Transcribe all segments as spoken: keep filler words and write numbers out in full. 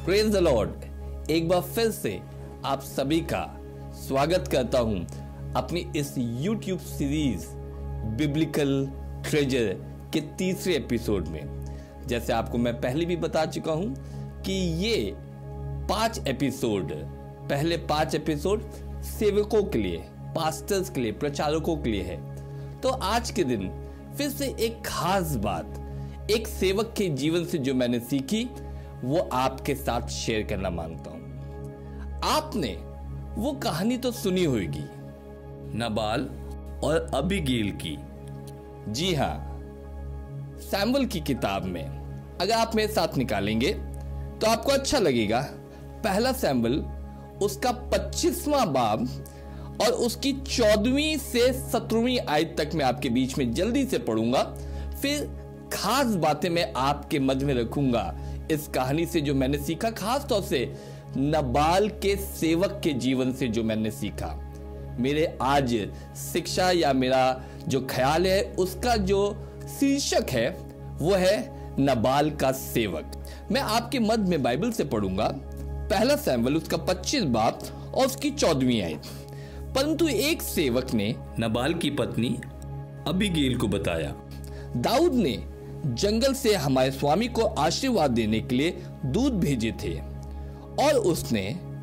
Praise the Lord. एक बार फिर से आप सभी का स्वागत करता हूं अपनी इस यूट्यूब सीरीज बिब्लिकल ट्रेजर के तीसरे एपिसोड में। जैसे आपको मैं पहले भी बता चुका हूं कि ये पांच एपिसोड पहले पांच एपिसोड सेवकों के लिए, पास्टर्स के लिए, प्रचारकों के लिए है। तो आज के दिन फिर से एक खास बात एक सेवक के जीवन से जो मैंने सीखी वो आपके साथ शेयर करना मांगता हूं। आपने वो कहानी तो सुनी होगी नबाल और अबीगैल की। जी हां, सैमुएल की किताब में अगर आप मेरे साथ निकालेंगे तो आपको अच्छा लगेगा। पहला सैमुएल उसका पच्चीसवां बाब और उसकी चौदहवीं से सत्रहवीं आयत तक मैं आपके बीच में जल्दी से पढ़ूंगा। फिर खास बातें मैं आपके मध्य में रखूंगा इस कहानी से जो मैंने सीखा, खास तौर से नबाल के सेवक के जीवन से जो मैंने सीखा। मेरे आज शिक्षा या मेरा जो ख्याल है उसका जो शीर्षक है वो है नबाल का सेवक। मैं आपके मध्य में बाइबल से पढ़ूंगा पहला सैमुएल उसका पच्चीस बाब और उसकी चौदहवीं आयत। परंतु एक सेवक ने नबाल की पत्नी अबीगैल को बताया, दाऊद ने जंगल से हमारे स्वामी को आशीर्वाद देने के लिए दूत भेजे थे और उसने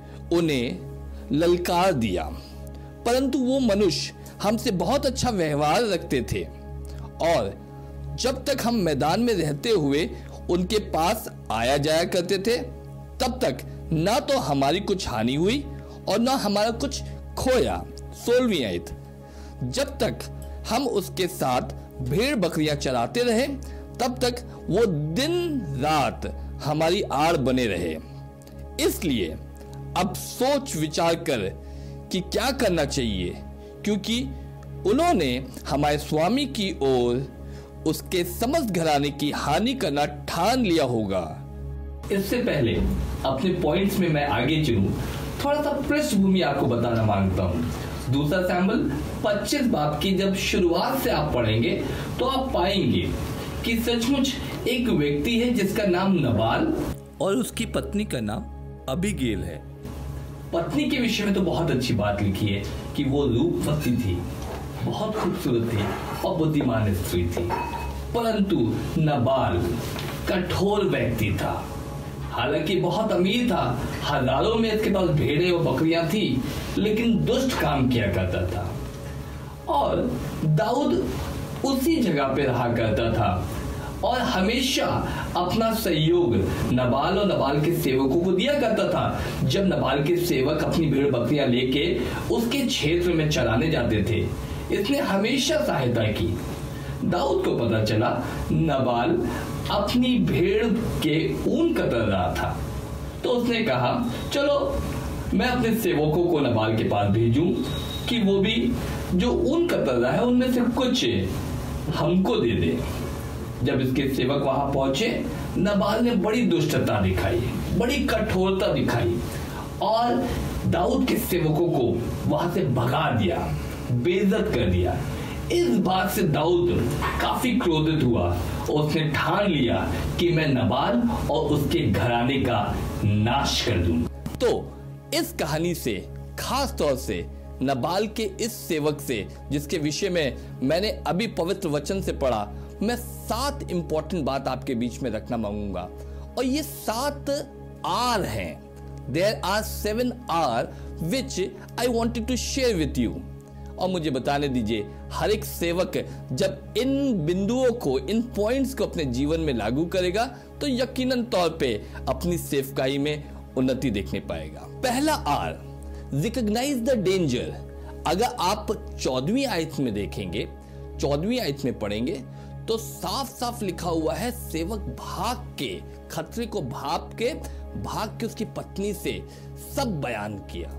उन्हें ललकार दिया, परंतु वो मनुष्य हमसे बहुत अच्छा व्यवहार रखते थे और जब तक हम मैदान में रहते हुए उनके पास आया जाया करते थे तब तक ना तो हमारी कुछ हानि हुई और ना हमारा कुछ खोया। सोलहवीं आयत, जब तक हम उसके साथ भेड़ बकरियां चराते रहे तब तक वो दिन रात हमारी आड़ बने रहे। इसलिए अब सोच विचार कर कि क्या करना चाहिए, क्योंकि उन्होंने हमारे स्वामी की ओर उसके समस्त घराने की हानि करना ठान लिया होगा। इससे पहले अपने पॉइंट्स में मैं आगे चलूं, थोड़ा सा पृष्ठभूमि आपको बताना मांगता हूं। दूसरा सैमुएल पच्चीस बाब की जब शुरुआत से आप पढ़ेंगे तो आप पाएंगे कि सचमुच एक व्यक्ति है जिसका नाम नबाल और उसकी पत्नी का नाम अबीगैल है। पत्नी के विषय में तो बहुत अच्छी बात लिखी है कि वो रूपवती थी, बहुत खूबसूरत थी और बुद्धिमान स्त्री थी। परंतु नबाल कठोर व्यक्ति था। हालांकि बहुत अमीर था, हजारों में इसके पास भेड़ें और बकरियां थी, लेकिन दुष्ट काम किया करता था। और दाऊद उसी जगह पे रहा करता था और हमेशा अपना सहयोग नबाल और नबाल के सेवकों को दिया करता था। जब नबाल के सेवक अपनी भेड़ बकरियां लेके उसके क्षेत्र में चराने जाते थे, इसने हमेशा सहायता की। दाऊद को पता चला नबाल अपनी भेड़ के ऊन कतर रहा था, तो उसने कहा चलो मैं अपने सेवकों को नबाल के पास भेजूं कि वो भी जो ऊन कतर रहा है उनमें से कुछ हमको दे दे। जब इसके सेवक वहां पहुंचे, नबाल ने बड़ी दुष्टता दिखाई, बड़ी कठोरता दिखाई और दाऊद के सेवकों को वहां से भगा दिया, बेइज्जत कर दिया। इस बात से दाऊद काफी क्रोधित हुआ और उसने ठान लिया कि मैं नबाल और उसके घराने का नाश कर दूं। तो इस कहानी से खास तौर से नबाल के इस सेवक से, जिसके विषय में मैंने अभी पवित्र वचन से पढ़ा, मैं सात इंपॉर्टेंट बात आपके बीच में रखना मांगूंगा और ये सात आर हैं। There are seven R which I wanted to share with you. और मुझे बताने दीजिए, हर एक सेवक जब इन बिंदुओं को, इन पॉइंट्स को अपने जीवन में लागू करेगा तो यकीनन तौर पे अपनी सेवकाई में उन्नति देखने पाएगा। पहला आर, रिकॉग्नाइज द डेंजर। अगर आप चौदहवीं आयत में देखेंगे, चौदहवीं आयत में पढ़ेंगे तो साफ साफ लिखा हुआ है, सेवक भाग के, खतरे को भाप के भाग के उसकी पत्नी से सब बयान किया।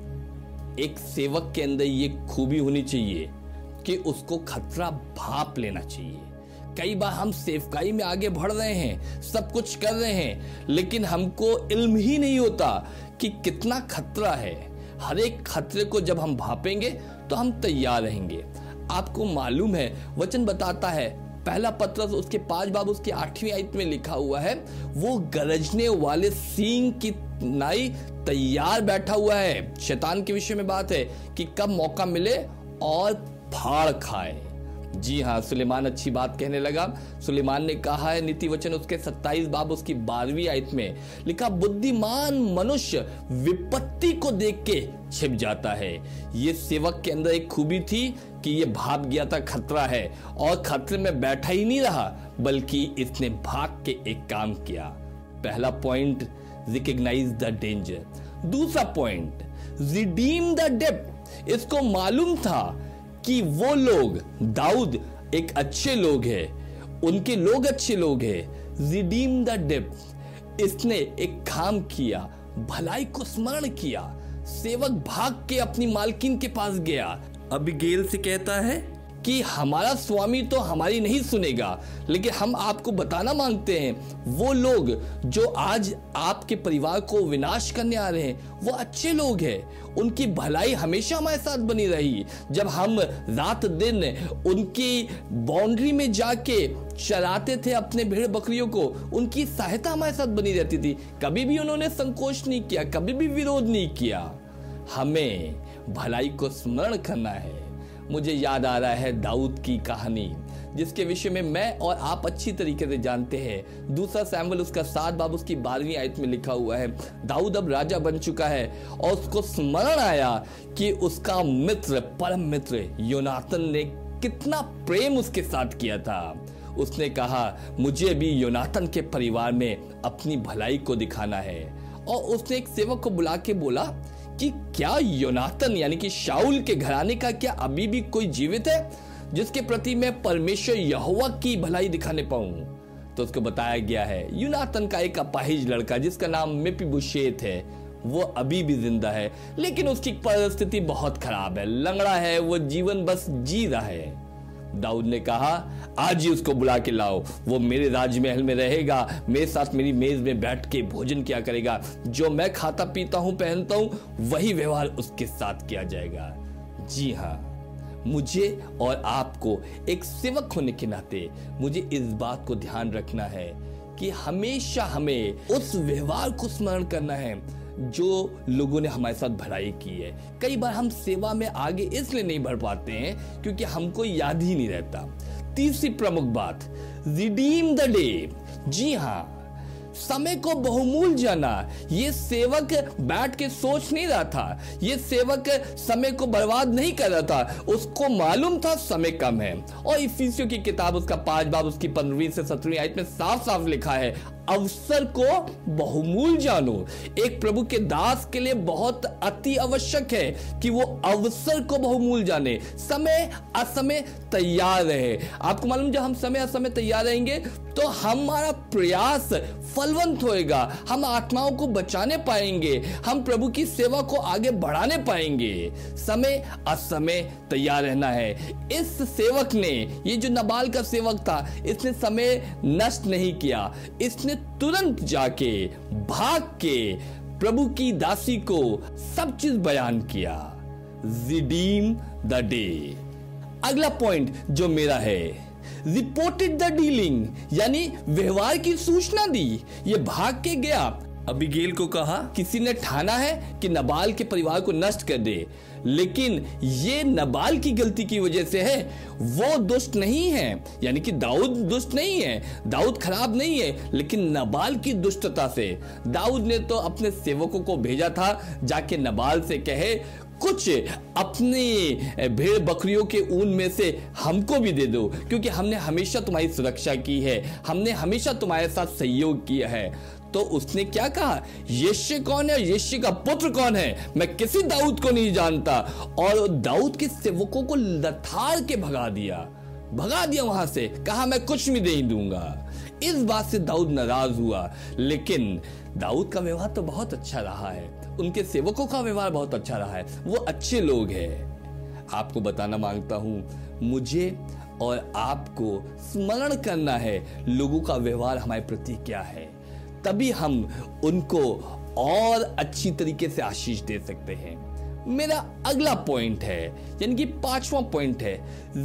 एक सेवक के अंदर ये खूबी होनी चाहिए कि उसको खतरा भाप लेना चाहिए। कई बार हम सेवकाई में आगे बढ़ रहे हैं, सब कुछ कर रहे हैं, लेकिन हमको इल्म ही नहीं होता कि कितना खतरा है। हर एक खतरे को जब हम भापेंगे तो हम तैयार रहेंगे। आपको मालूम है, वचन बताता है पहला पत्रस उसके पांच बाब उसकी आठवीं आयत में लिखा हुआ है, वो गरजने वाले सींग की नाई तैयार बैठा हुआ है। शैतान के विषय में बात है कि कब मौका मिले और फाड़ खाए। जी हाँ, सुलेमान अच्छी बात कहने लगा। सुलेमान ने कहा है, नीति वचन उसके सत्ताईस बाब उसकी बारहवीं आयत में लिखा, बुद्धिमान मनुष्य विपत्ति को देख के छिप जाता है। ये सेवक के अंदर एक खूबी थी कि ये भाग गया था खतरा है, और खतरे में बैठा ही नहीं रहा, बल्कि इसने भाग के एक काम किया। पहला पॉइंट, रिकॉग्नाइज द डेंजर। दूसरा पॉइंट, रिडीम द डेप्थ। इसको मालूम था कि वो लोग, दाऊद एक अच्छे लोग हैं, उनके लोग अच्छे लोग हैं। Redeem the depth. इसने एक काम किया, भलाई को स्मरण किया। सेवक भाग के अपनी मालकिन के पास गया, अबीगेल से कहता है कि हमारा स्वामी तो हमारी नहीं सुनेगा, लेकिन हम आपको बताना मांगते हैं, वो लोग जो आज आपके परिवार को विनाश करने आ रहे हैं, वो अच्छे लोग हैं। उनकी भलाई हमेशा हमारे साथ बनी रही। जब हम रात दिन उनकी बाउंड्री में जाके चराते थे अपने भेड़ बकरियों को, उनकी सहायता हमारे साथ बनी रहती थी। कभी भी उन्होंने संकोच नहीं किया, कभी भी विरोध नहीं किया। हमें भलाई को स्मरण करना है। मुझे याद आ रहा है दाऊद की कहानी, जिसके विषय में मैं और आप अच्छी तरीके से जानते हैं। दूसरा सैमुएल उसका सात बाब उसकी बारहवीं आयत में लिखा हुआ है, दाऊद अब राजा बन चुका है और उसको स्मरण आया कि उसका मित्र, परम मित्र योनातन ने कितना प्रेम उसके साथ किया था। उसने कहा, मुझे भी योनातन के परिवार में अपनी भलाई को दिखाना है। और उसने एक सेवक को बुला के बोला कि क्या योनातन यानी कि शाऊल के घराने का क्या अभी भी कोई जीवित है जिसके प्रति मैं परमेश्वर यहोवा की भलाई दिखाने पाऊं? तो उसको बताया गया है, योनातन का एक अपाहिज लड़का जिसका नाम मेफीबोशेत है, वो अभी भी जिंदा है, लेकिन उसकी परिस्थिति बहुत खराब है, लंगड़ा है, वो जीवन बस जी रहा है। दाऊद ने कहा, आज ही उसको बुला के लाओ, वो मेरे राजमहल में रहेगा, मेरे साथ मेरी मेज में बैठ के भोजन किया करेगा, जो मैं खाता पीता हूं पहनता हूं वही व्यवहार उसके साथ किया जाएगा। जी हाँ, मुझे और आपको एक सेवक होने के नाते मुझे इस बात को ध्यान रखना है कि हमेशा हमें उस व्यवहार को स्मरण करना है जो लोगों ने हमारे साथ भलाई की है। कई बार हम सेवा में आगे इसलिए नहीं बढ़ पाते हैं क्योंकि हमको याद ही नहीं रहता। तीसरी प्रमुख बात, रिडीम द डे। जी हाँ, समय को बहुमूल्य जाना। ये सेवक बैठ के सोच नहीं रहा था, ये सेवक समय को बर्बाद नहीं कर रहा था, उसको मालूम था समय कम है। और इफिसियों की किताब उसका पांच बाब उसकी पंद्रहवीं से सत्रहवीं आयत में साफ साफ लिखा है, अवसर को बहुमूल्य जानो। एक प्रभु के दास के लिए बहुत अति आवश्यक है कि वो अवसर को बहुमूल्य जाने, समय असमय तैयार रहे। आपको मालूम, जब हम समय असमय तैयार रहेंगे तो हमारा प्रयास फलवंत होएगा, हम आत्माओं को बचाने पाएंगे, हम प्रभु की सेवा को आगे बढ़ाने पाएंगे। समय असमय तैयार रहना है। इस सेवक ने, ये जो नबाल का सेवक था, इसने समय नष्ट नहीं किया, इसने तुरंत जाके भाग के प्रभु की दासी को सब चीज बयान किया। Redeem the day. अगला पॉइंट जो मेरा है, रिपोर्टेड द डीलिंग, यानी व्यवहार की सूचना दी। ये भाग के गया, अबीगेल को कहा, किसी ने ठाना है कि नबाल के परिवार को नष्ट कर दे, लेकिन ये नबाल की गलती की वजह से है, वो दुष्ट नहीं है, यानी कि दाऊद दुष्ट नहीं है, दाऊद खराब नहीं है, लेकिन नबाल की दुष्टता से दाऊद ने तो अपने सेवकों को भेजा था जाके नबाल से कहे, कुछ अपनी भेड़ बकरियों के ऊन में से हमको भी दे दो, क्योंकि हमने हमेशा तुम्हारी सुरक्षा की है, हमने हमेशा तुम्हारे साथ सहयोग किया है। तो उसने क्या कहा, यिशै कौन है, यिशै का पुत्र कौन है, मैं किसी दाऊद को नहीं जानता। और दाऊद के सेवकों को लथाड़ के भगा दिया, भगा दिया वहां से, कहा मैं कुछ भी नहीं दूंगा। इस बात से दाऊद नाराज हुआ, लेकिन दाऊद का व्यवहार तो बहुत अच्छा रहा है, उनके सेवकों का व्यवहार बहुत अच्छा रहा है, वो अच्छे लोग हैं। आपको बताना मांगता हूं, मुझे और आपको स्मरण करना है लोगों का व्यवहार हमारे प्रति क्या है, तभी हम उनको और अच्छी तरीके से आशीष दे सकते हैं। मेरा अगला पॉइंट है, यानी कि पांचवा पॉइंट है,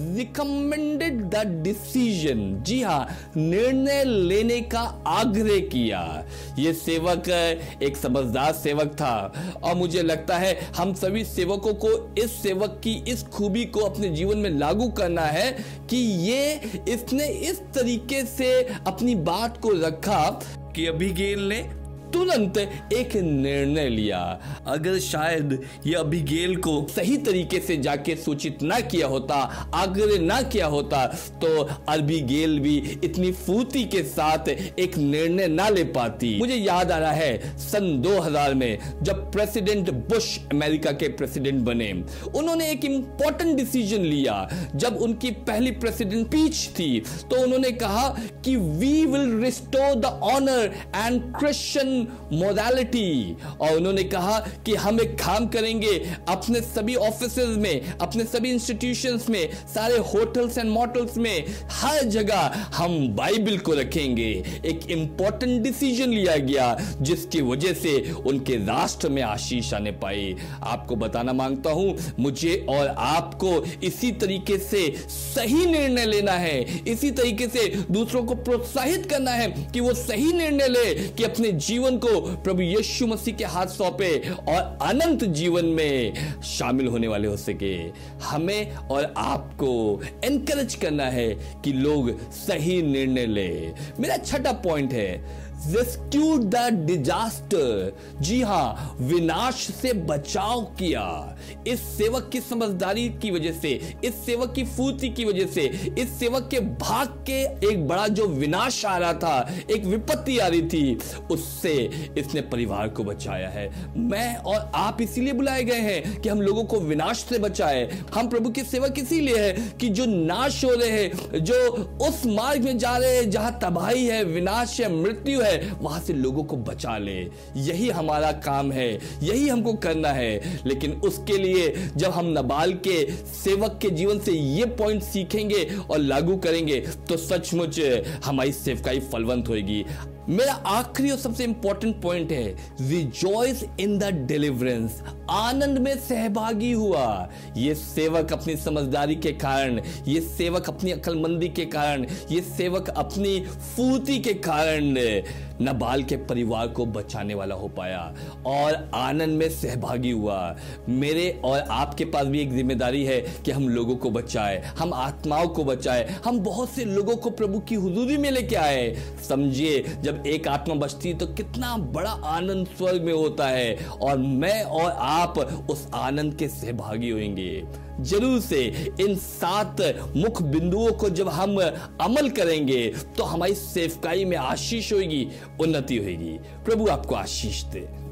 रिकमेंडेड द डिसीजन। जी हां, निर्णय लेने का आग्रह किया। यह सेवक एक समझदार सेवक था और मुझे लगता है हम सभी सेवकों को इस सेवक की इस खूबी को अपने जीवन में लागू करना है कि ये इसने इस तरीके से अपनी बात को रखा कि अबीगेल ने तुरंत एक निर्णय लिया। अगर शायद ये अबीगेल को सही तरीके से जाके सूचित ना किया होता, आग्रह ना किया होता, तो अबीगेल भी इतनी फुर्ती के साथ एक निर्णय ना ले पाती। मुझे याद आ रहा है सन दो हज़ार में जब प्रेसिडेंट बुश अमेरिका के प्रेसिडेंट बने, उन्होंने एक इंपॉर्टेंट डिसीजन लिया। जब उनकी पहली प्रेसिडेंट स्पीच थी तो उन्होंने कहा कि we will restore the honour and Christian morality, और उन्होंने कहा कि हम एक काम करेंगे, अपने सभी ऑफिसेज में, अपने सभी इंस्टीट्यूशंस में, सारे होटल्स एंड मोटल्स में, हर जगह हम बाइबल को रखेंगे। एक इंपॉर्टेंट डिसीजन लिया गया जिसकी वजह से उनके राष्ट्र में आशीष आने पाई। आपको बताना मांगता हूं, मुझे और आपको इसी तरीके से सही निर्णय लेना है, इसी तरीके से दूसरों को प्रोत्साहित करना है कि वो सही निर्णय ले कि अपने जीवन को प्रभु यीशु मसीह के हाथ सौंपे और अनंत जीवन में शामिल होने वाले हो सके। हमें और आपको एनकरेज करना है कि लोग सही निर्णय ले। मेरा छठा पॉइंट है, रेस्क्यू द डिजास्टर। जी हां, विनाश से बचाव किया। इस सेवक की समझदारी की वजह से, इस सेवक की फुर्ती की वजह से, इस सेवक के भाग के एक बड़ा जो विनाश आ रहा था, एक विपत्ति आ रही थी, उससे इसने परिवार को बचाया है। मैं और आप इसीलिए बुलाए गए हैं कि हम लोगों को विनाश से बचाए। हम प्रभु के सेवक इसीलिए है कि जो नाश हो रहे हैं, जो उस मार्ग में जा रहे हैं जहां तबाही है, विनाश है, मृत्यु है, वहां से लोगों को बचा ले। यही हमारा काम है, यही हमको करना है। लेकिन उसके लिए जब हम नबाल के सेवक के जीवन से ये पॉइंट सीखेंगे और लागू करेंगे तो सचमुच हमारी सेवकाई फलवंत होगी। मेरा आखिरी और सबसे इंपॉर्टेंट पॉइंट है, रिजॉइस इन द डिलीवरेंस। आनंद में सहभागी हुआ। यह सेवक अपनी समझदारी के कारण, यह सेवक अपनी अक्लमंदी के कारण, यह सेवक अपनी फुर्ती के कारण नबाल के परिवार को बचाने वाला हो पाया और आनंद में सहभागी हुआ। मेरे और आपके पास भी एक जिम्मेदारी है कि हम लोगों को बचाए, हम आत्माओं को बचाए, हम बहुत से लोगों को प्रभु की हुजूरी में लेके आए। समझिए, जब एक आत्मा बचती है तो कितना बड़ा आनंद स्वर्ग में होता है, और मैं और आप उस आनंद के सहभागी होंगे। जरूर से इन सात मुख्य बिंदुओं को जब हम अमल करेंगे तो हमारी सेवकाई में आशीष होगी, उन्नति होगी। प्रभु आपको आशीष दे।